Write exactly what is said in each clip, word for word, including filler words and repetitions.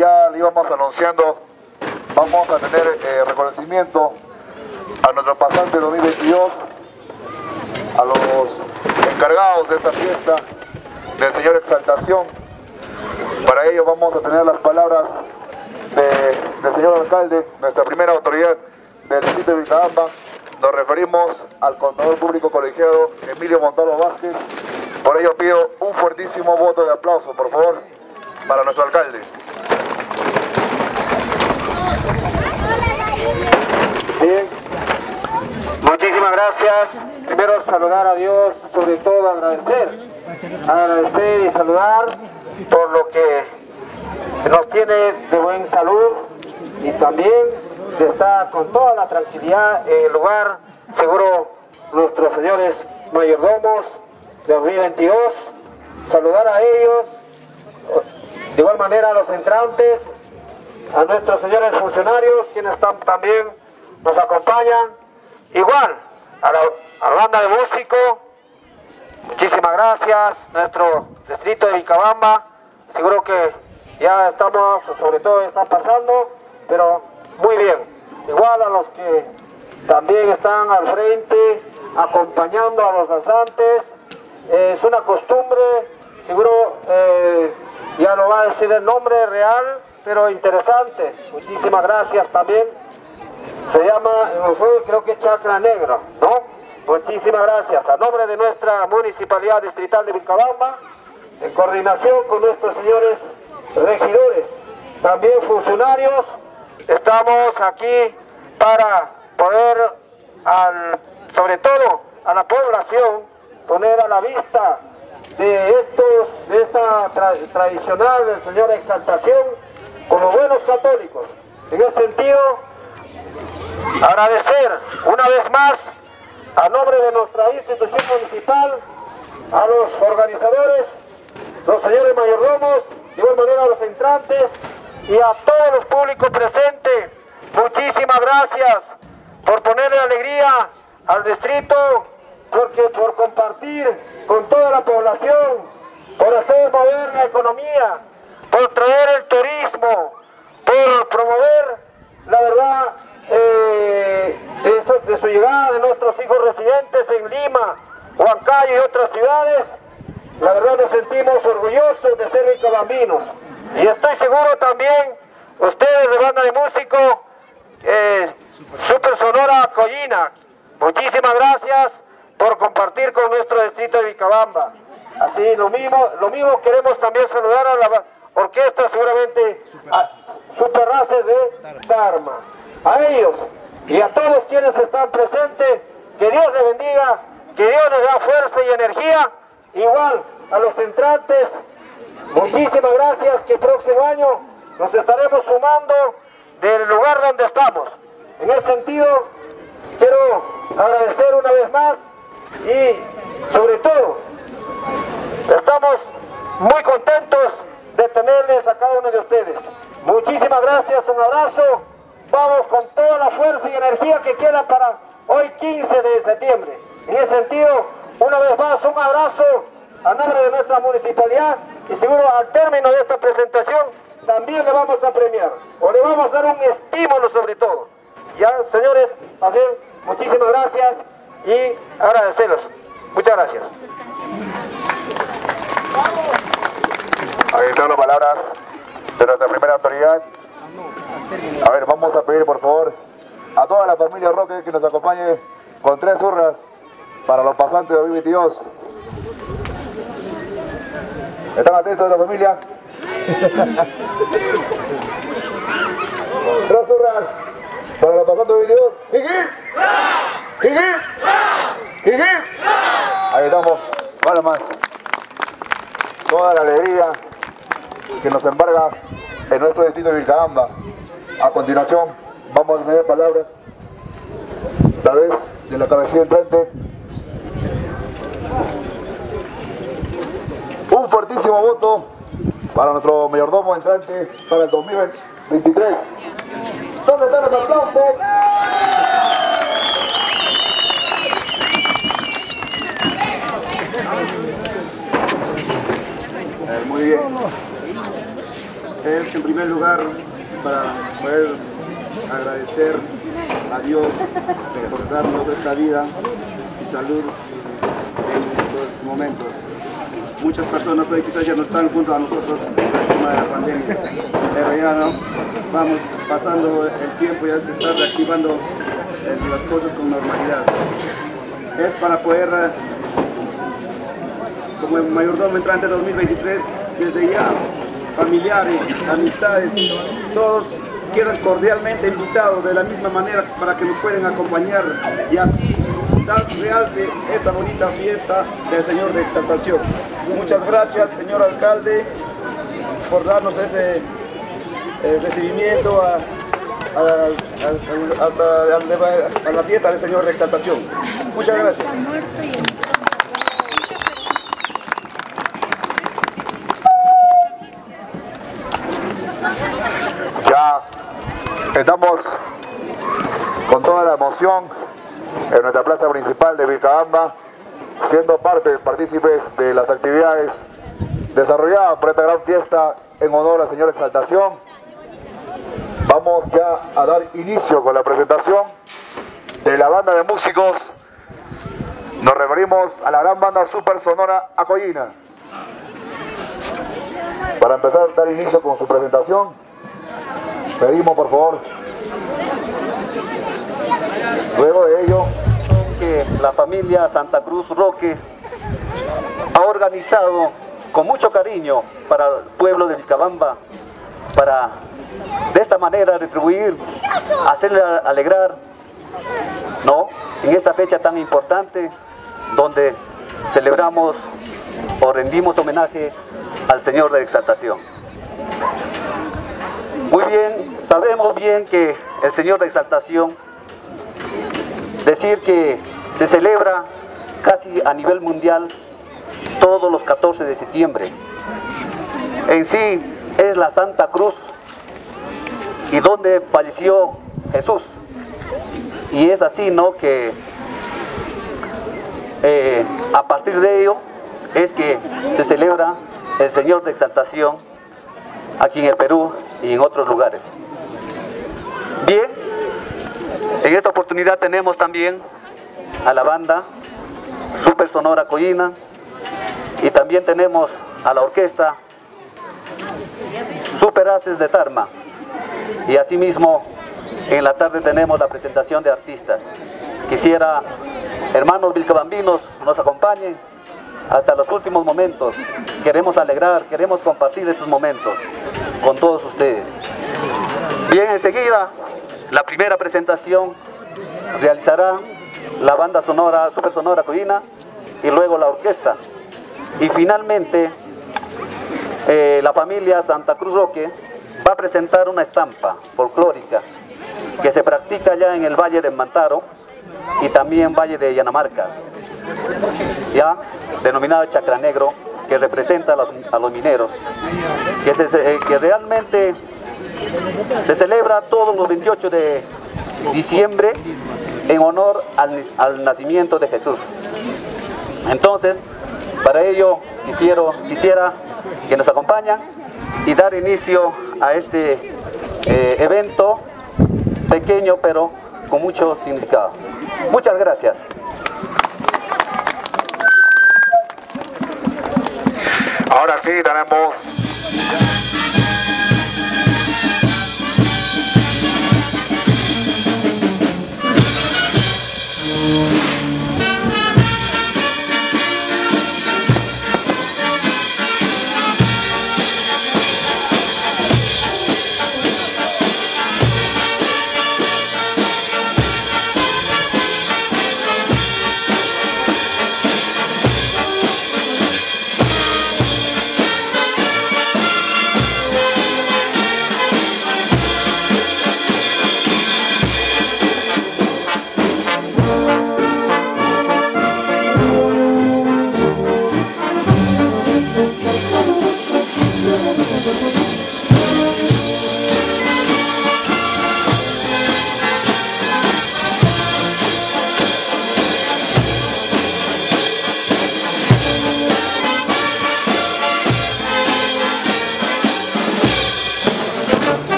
ya le íbamos anunciando, vamos a tener eh, reconocimiento a nuestro pasante dos mil veintidós, a los encargados de esta fiesta del Señor Exaltación. Para ello vamos a tener las palabras de, del señor alcalde, nuestra primera autoridad del distrito de Vilcabamba. Nos referimos al contador público colegiado Emilio Montalvo Vázquez. Por ello pido un fuertísimo voto de aplauso, por favor, para nuestro alcalde. Bien, muchísimas gracias. Primero saludar a Dios, sobre todo agradecer, agradecer y saludar por lo que nos tiene de buena salud y también de estar con toda la tranquilidad en el lugar. Seguro nuestros señores mayordomos de dos mil veintidós, saludar a ellos, de igual manera a los entrantes, a nuestros señores funcionarios quienes están, también nos acompañan, igual a la, a la banda de músicos. Muchísimas gracias, nuestro distrito de Vilcabamba, seguro que ya estamos, sobre todo está pasando, pero muy bien. Igual a los que también están al frente, acompañando a los danzantes, eh, es una costumbre, seguro eh, ya no va a decir el nombre real, pero interesante. Muchísimas gracias también. Se llama, creo que Chacra Negra, ¿no? Muchísimas gracias. A nombre de nuestra Municipalidad Distrital de Vilcabamba, en coordinación con nuestros señores regidores, también funcionarios, estamos aquí para poder, al, sobre todo a la población, poner a la vista de, estos, de esta tra tradicional del Señor Exaltación como buenos católicos. En ese sentido, agradecer una vez más a nombre de nuestra institución municipal a los organizadores, los señores mayordomos, de igual manera a los entrantes y a todos los públicos presentes. Muchísimas gracias por ponerle alegría al distrito, porque por compartir con toda la población, por hacer mover la economía, por traer el turismo, por promover, la verdad, eh, de, su, de su llegada de nuestros hijos residentes en Lima, Huancayo y otras ciudades. La verdad nos sentimos orgullosos de ser vilcabambinos. Y estoy seguro también, ustedes de banda de músicos, eh, Super Sonora Collina, muchísimas gracias por compartir con nuestro distrito de Vilcabamba. Así lo mismo, lo mismo queremos también saludar a la orquesta, seguramente a Super Races de Dharma. A ellos y a todos quienes están presentes, que Dios les bendiga, que Dios les da fuerza y energía. Igual a los entrantes, muchísimas gracias, que el próximo año nos estaremos sumando del lugar donde estamos. En ese sentido, quiero agradecer una vez más y sobre todo, estamos muy contentos de tenerles a cada uno de ustedes. Muchísimas gracias, un abrazo, vamos con toda la fuerza y energía que queda para hoy quince de septiembre. En ese sentido, una vez más, un abrazo a nombre de nuestra municipalidad y seguro al término de esta presentación también le vamos a premiar o le vamos a dar un estímulo sobre todo. Ya, señores, también muchísimas gracias y agradecerlos. Muchas gracias. Ahí están las palabras de nuestra primera autoridad. A ver, vamos a pedir por favor a toda la familia Roque que nos acompañe con tres urnas para los pasantes de dos mil veintidós. ¿Están atentos de la familia? Tres urnas para los pasantes de dos mil veintidós. ¡Jiquín! ¡Jiquín! ¡Jiquín! Ahí estamos, vale más. Toda la alegría que nos embarga en nuestro distrito de Vilcabamba. A continuación vamos a tener palabras a través de la cabecilla entrante. Un fuertísimo voto para nuestro mayordomo entrante para el dos mil veintitrés. ¿Dónde están los aplausos? Muy bien. es en primer lugar para poder agradecer a Dios por darnos esta vida y salud en estos momentos. Muchas personas hoy quizás ya no están junto a nosotros por el tema de la pandemia, pero ya no, vamos pasando el tiempo, ya se está reactivando eh, las cosas con normalidad. Es para poder, eh, como el mayordomo entrante dos mil veintitrés, desde ya, familiares, amistades, todos quedan cordialmente invitados de la misma manera para que nos puedan acompañar y así dar realce esta bonita fiesta del Señor de Exaltación. Muchas gracias, señor alcalde, por darnos ese eh, recibimiento a, a, a, hasta a, a la fiesta del Señor de Exaltación. Muchas gracias. Ya estamos con toda la emoción en nuestra plaza principal de Vilcabamba, siendo parte, partícipes de las actividades desarrolladas por esta gran fiesta en honor al Señor de Exaltación. Vamos ya a dar inicio con la presentación de la banda de músicos. Nos referimos a la gran banda Super Sonora Acollina. Para empezar a dar inicio con su presentación, pedimos por favor, luego de ello, que la familia Santa Cruz Roque ha organizado con mucho cariño para el pueblo de Vilcabamba, para de esta manera retribuir, hacerle alegrar, ¿no?, en esta fecha tan importante donde celebramos o rendimos homenaje al Señor de Exaltación. Muy bien, sabemos bien que el Señor de Exaltación, decir que se celebra casi a nivel mundial todos los catorce de septiembre. En sí es la Santa Cruz y donde falleció Jesús. Y es así, ¿no?, que eh, a partir de ello es que se celebra el Señor de Exaltación aquí en el Perú y en otros lugares. Bien, en esta oportunidad tenemos también a la banda Super Sonora Acollina y también tenemos a la orquesta Super Haces de Tarma, y asimismo en la tarde tenemos la presentación de artistas. Quisiera, hermanos vilcabambinos, nos acompañen hasta los últimos momentos. Queremos alegrar, queremos compartir estos momentos con todos ustedes. Bien, enseguida la primera presentación realizará la banda sonora Super Sonora Acollina y luego la orquesta, y finalmente eh, la familia Santa Cruz Roque va a presentar una estampa folclórica que se practica ya en el Valle de Mantaro y también Valle de Yanamarca, ya denominado Chacra Negro, que representa a los, a los mineros, que, se, que realmente se celebra todos los veintiocho de diciembre en honor al, al nacimiento de Jesús. Entonces, para ello quisiera, quisiera que nos acompañen y dar inicio a este eh, evento pequeño pero con mucho significado. Muchas gracias. ahora sí tenemos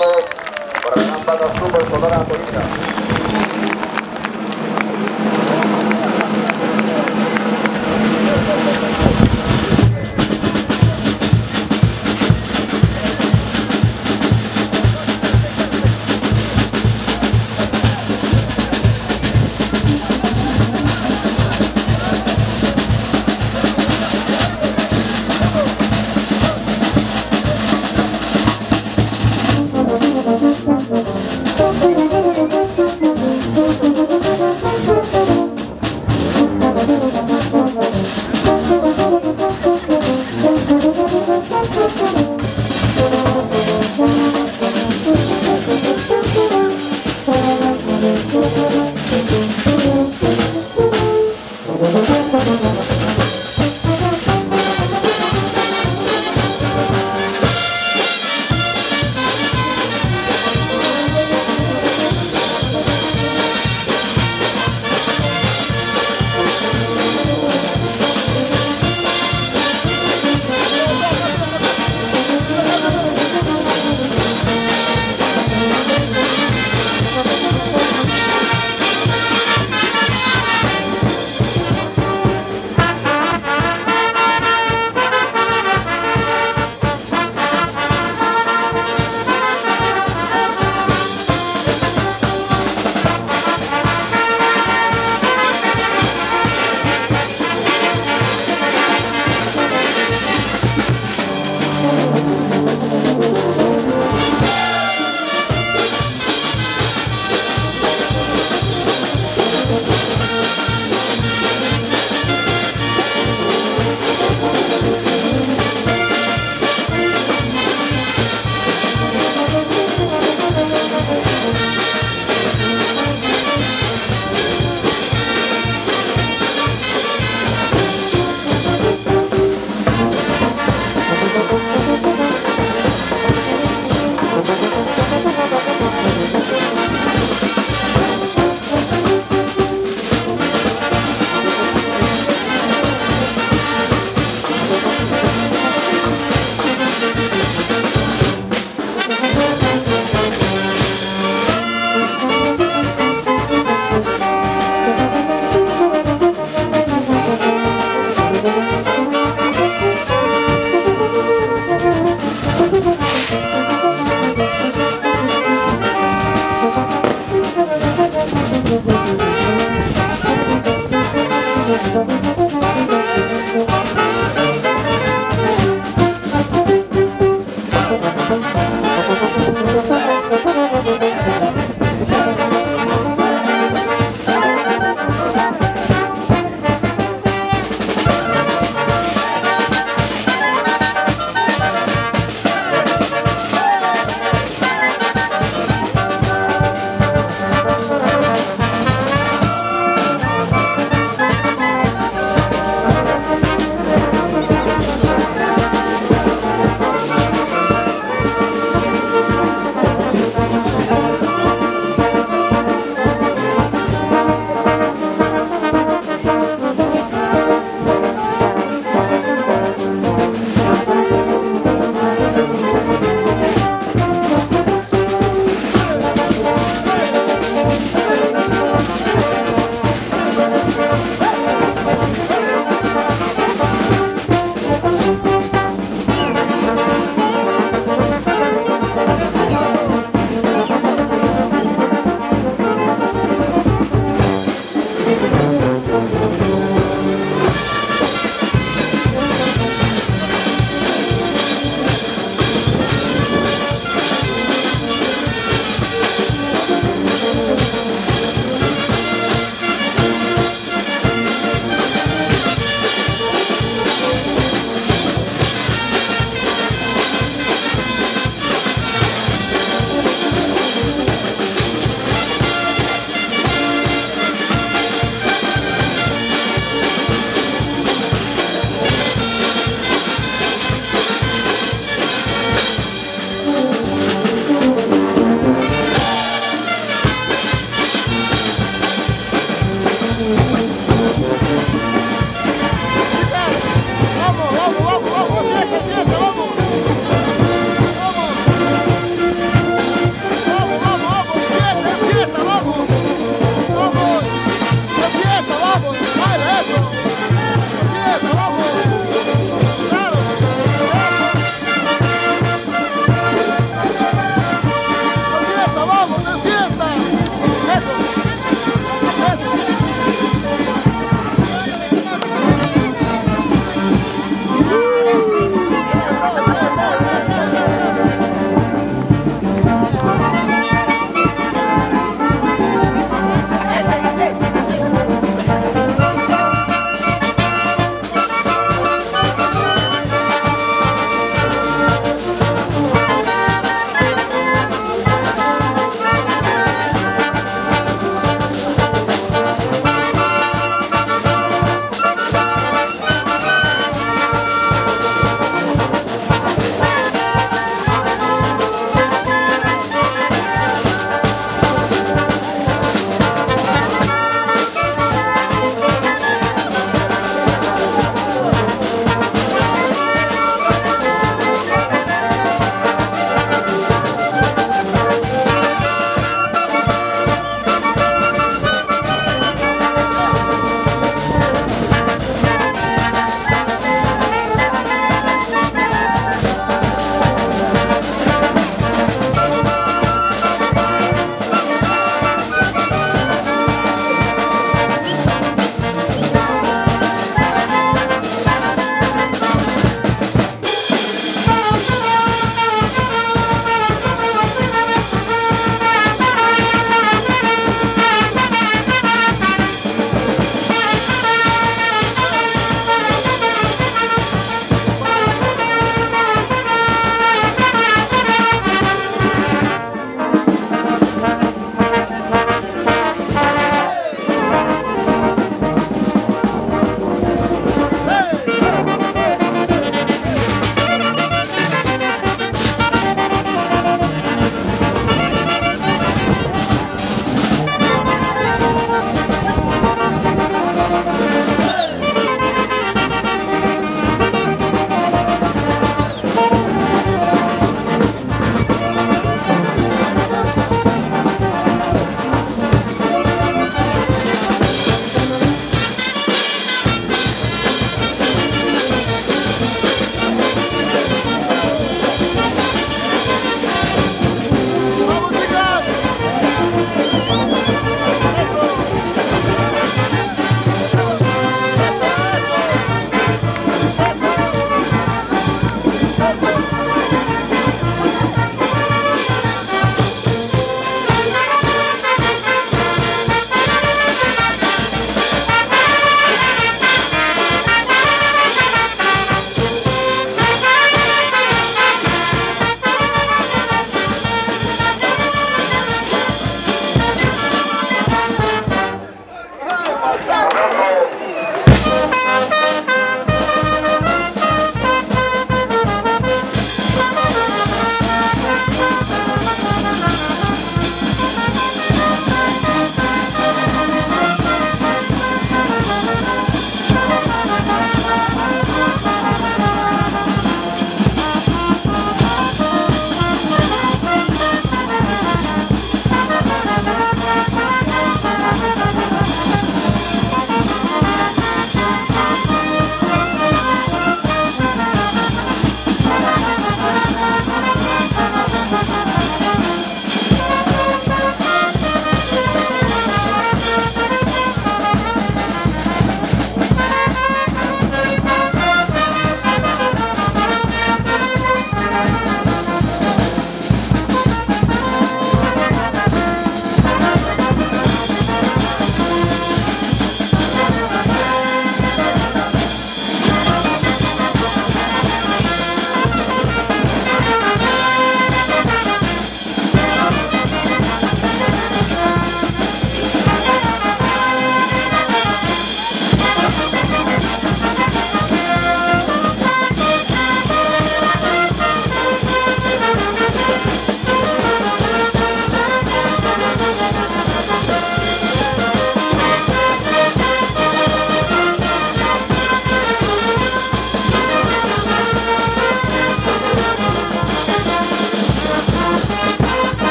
todos para la gran banda Super Sonora Antonina.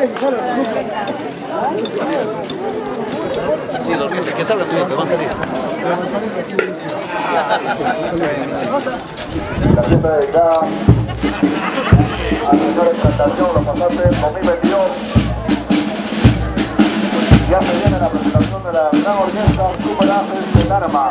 Sí, la orquesta, que salga también, que van a salir. La fiesta dedicada al señor Exaltación, los pasantes dos mil veintidós. Ya se viene la presentación de la gran orquesta Super Aces de Tarma.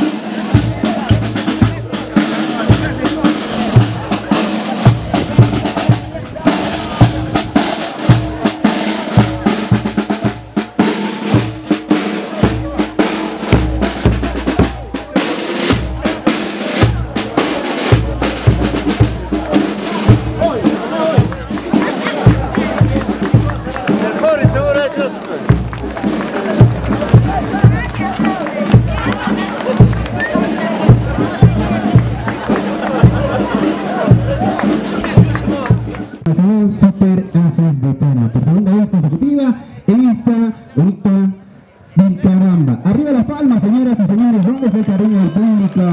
Super Aces de Tarma, por segunda vez consecutiva en esta bonita Vilcabamba. Arriba las palmas, señoras y señores, ¿dónde está el cariño del público?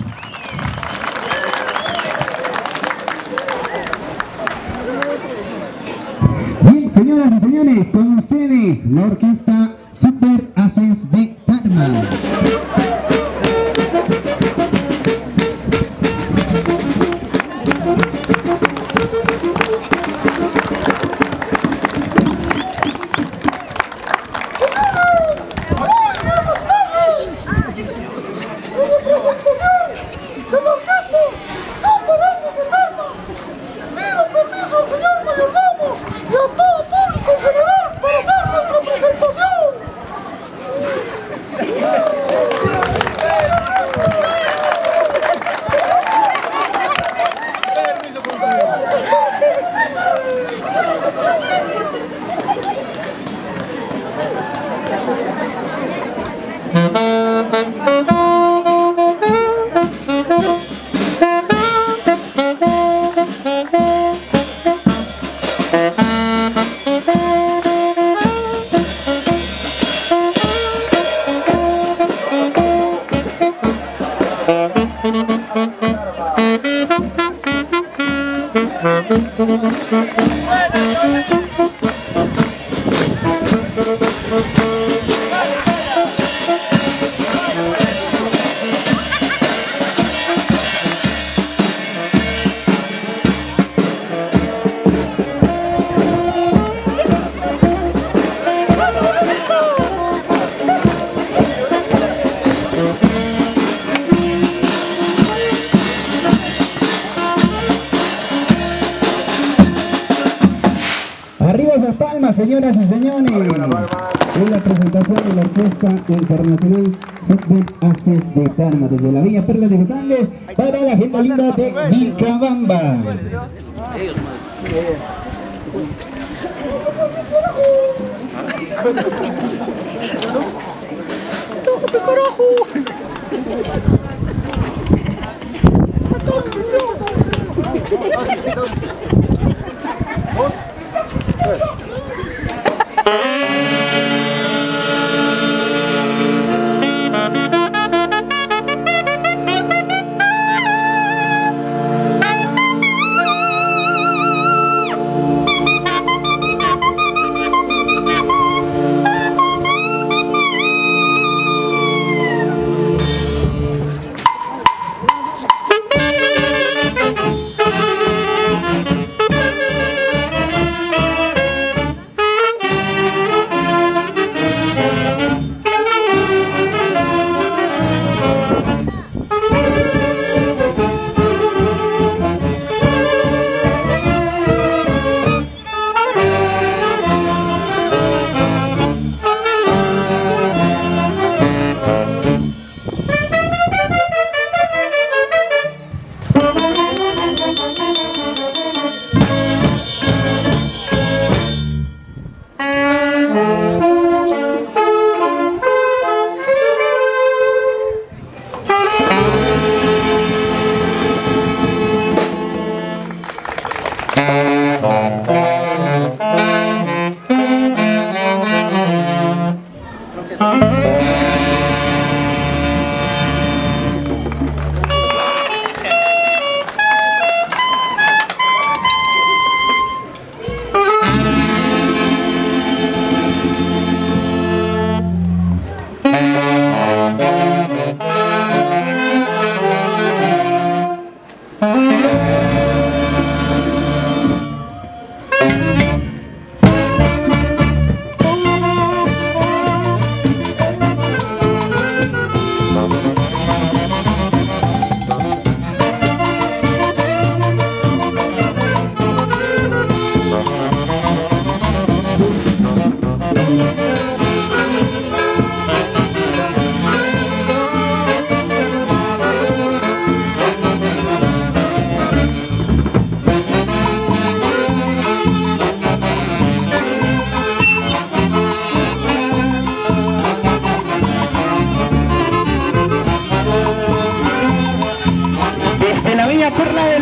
Bien, señoras y señores, con ustedes la orquesta Super Aces de Tarma. Arriba esas palmas, señoras y señores. En la presentación de la Orquesta Internacional Super Aces de Tarma, desde la Villa Perla de los Andes, para la gente linda de Vilcabamba.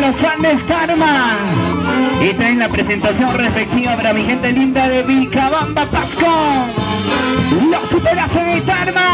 los Andes Tarma. Y traen la presentación respectiva para mi gente linda de Vilcabamba, Pasco. Los Superazos de Tarma.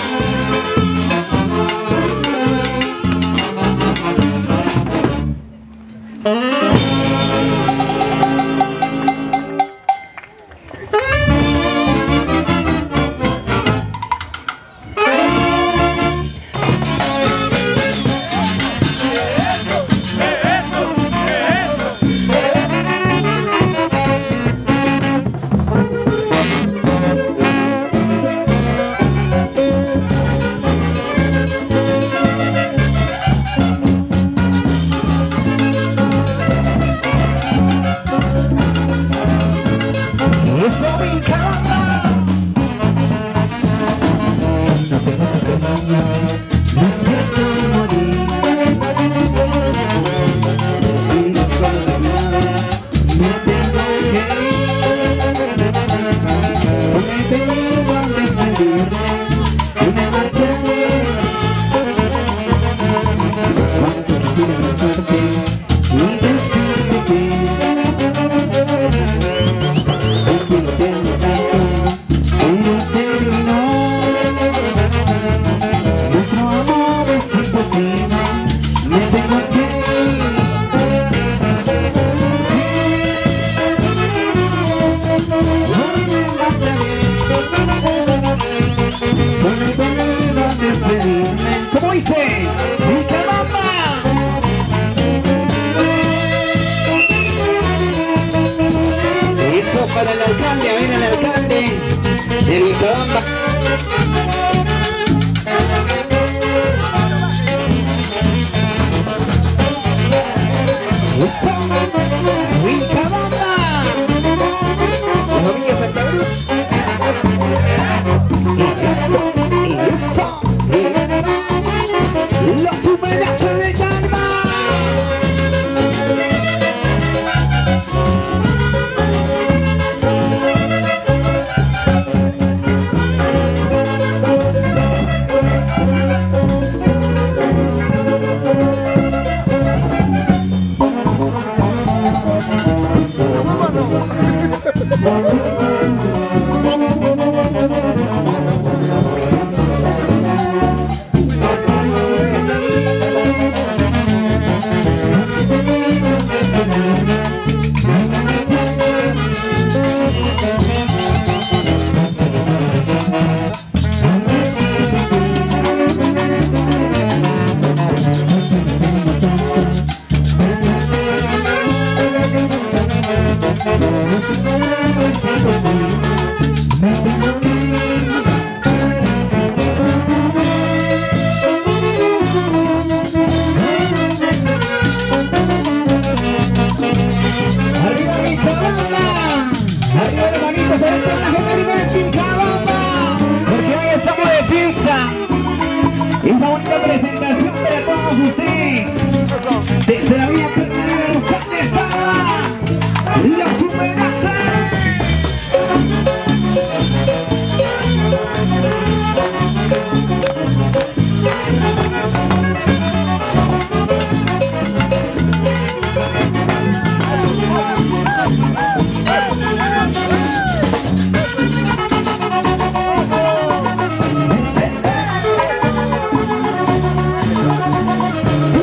Para el alcalde, a ver al alcalde de Vilcabamba. Eso, Vilcabamba. ¿Las orillas al cabrón? Eso, eso, eso. Los Superazos de Tarma. Esa bonita presentación para todos ustedes. Desde la vía Permanente de los Andes Tarma, los Superazos. Sí.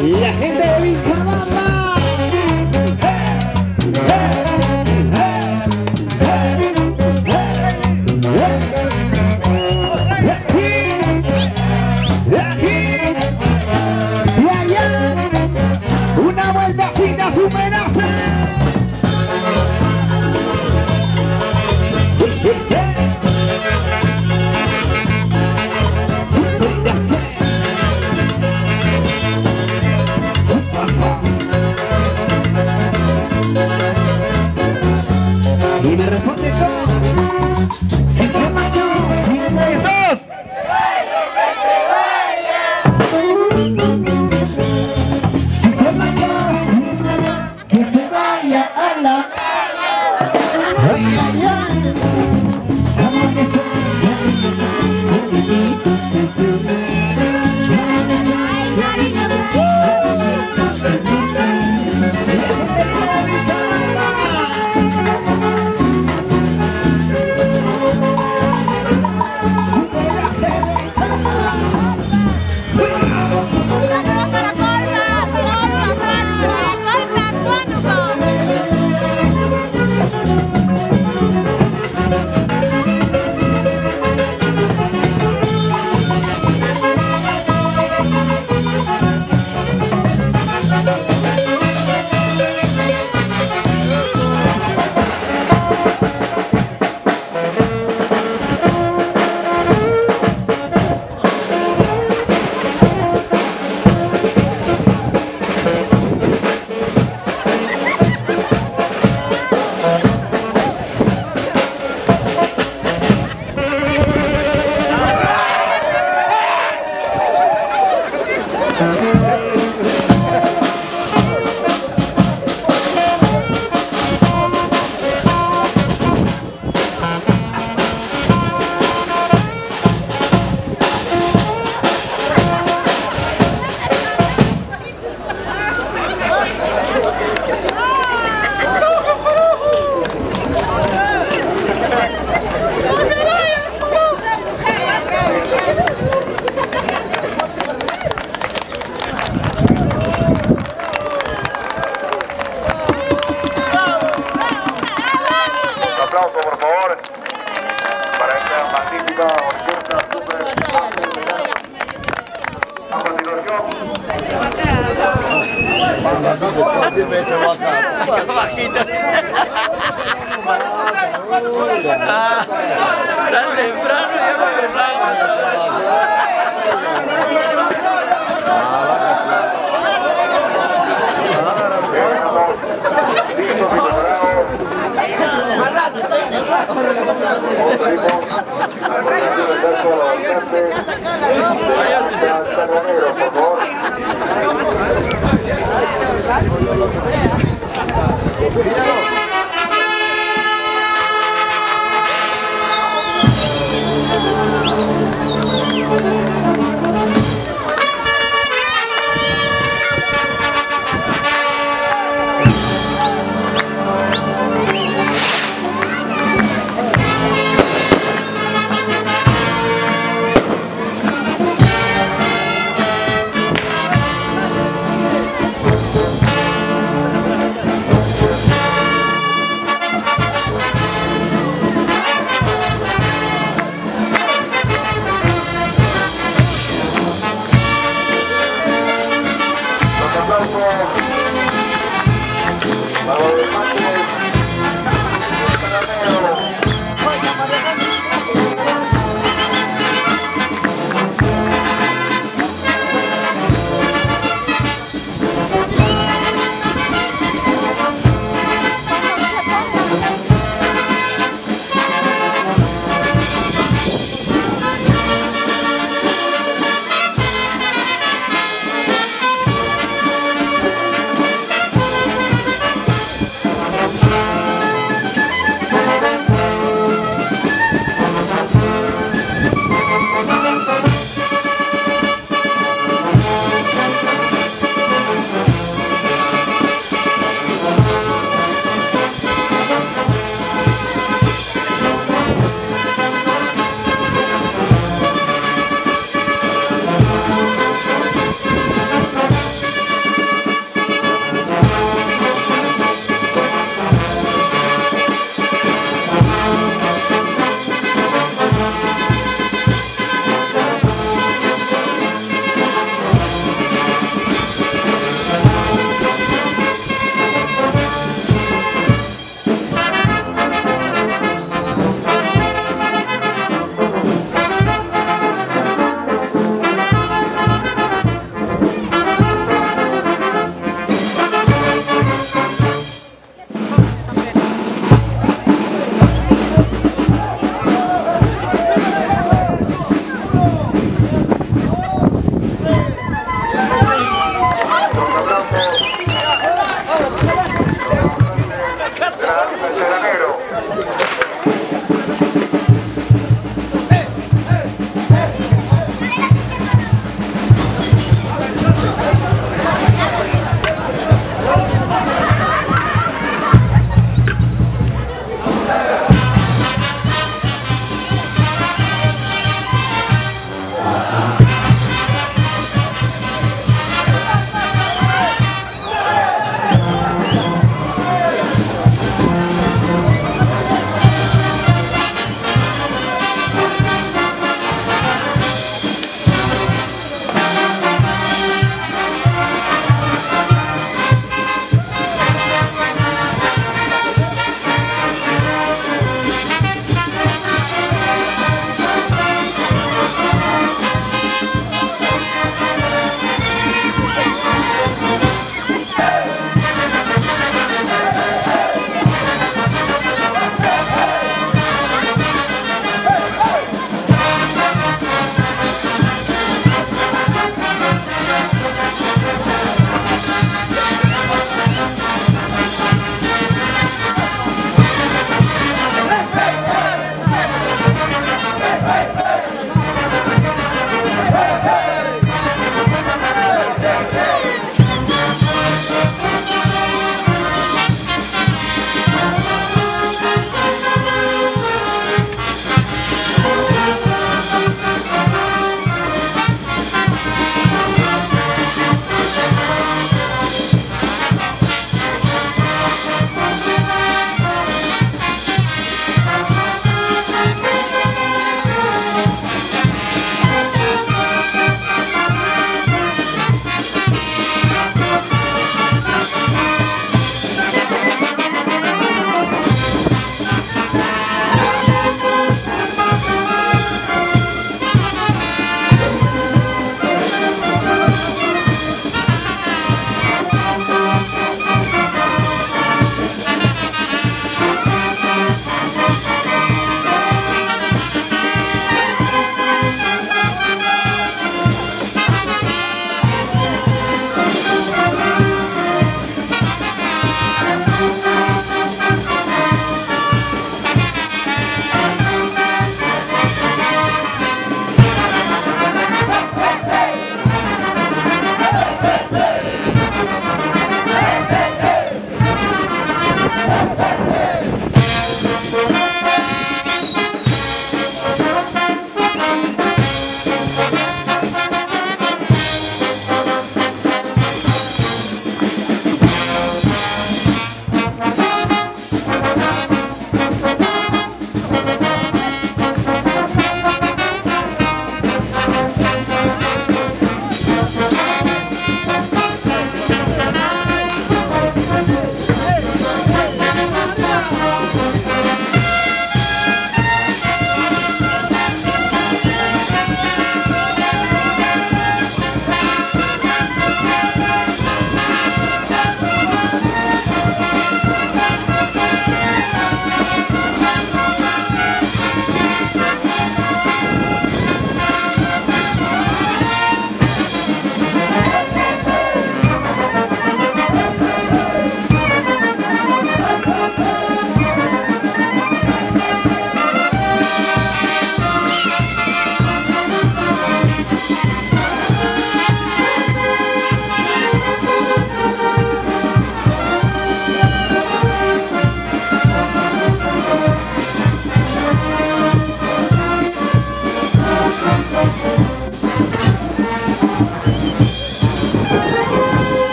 La gente de Vilcabamba. Y allá, una vueltacita a su menaza. Y me responde todo. Si se marchó, si no hay dos. Si se marchó, si no, que se vaya a la. Ay, ay, ay. Tan temprano ya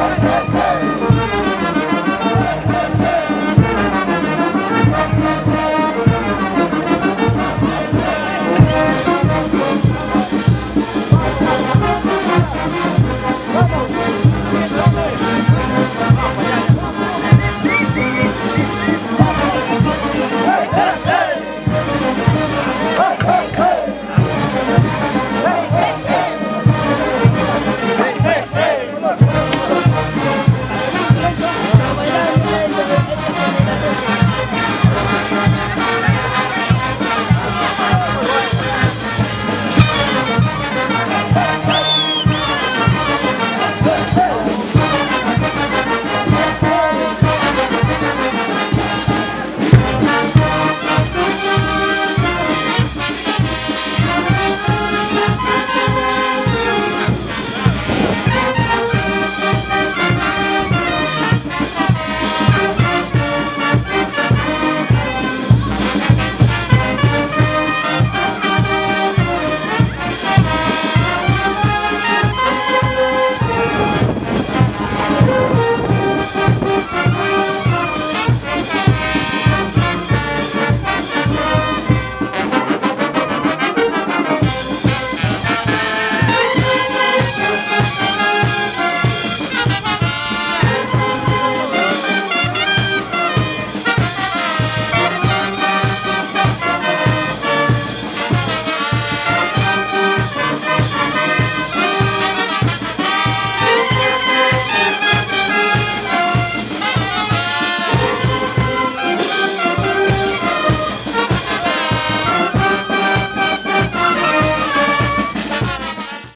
Gracias.